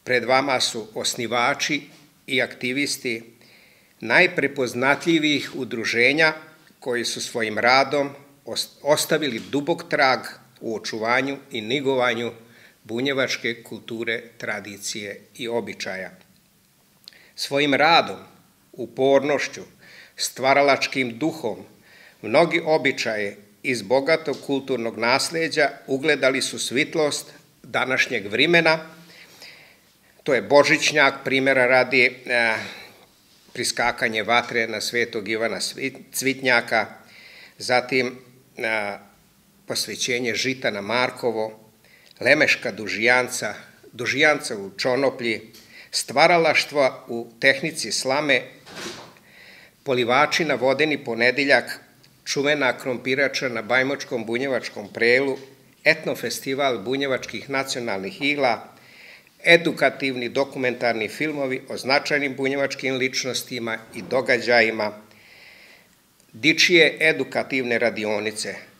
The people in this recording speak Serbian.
pred vama su osnivači i aktivisti najprepoznatljivijih udruženja koji su svojim radom ostavili dubok trag u očuvanju i negovanju bunjevačke kulture, tradicije i običaja. Svojim radom, upornošću, stvaralačkim duhom, mnogi običaje iz bogatog kulturnog nasleđa ugledali su svitlost današnjeg vremena. To je Božićnjak, primjera radi priskakanje vatre na Svetog Ivana Cvitnjaka, zatim posvećenje žita na Markovo, Lemeška Dužijanca u Čonoplji, stvaralaštva u tehnici slame, polivači na Vodeni ponedeljak, čuvena krompirača na Bajmočkom bunjevačkom prelu, etnofestival bunjevačkih nacionalnih igla, edukativni dokumentarni filmovi o značajnim bunjevačkim ličnostima i događajima, dičije edukativne radionice,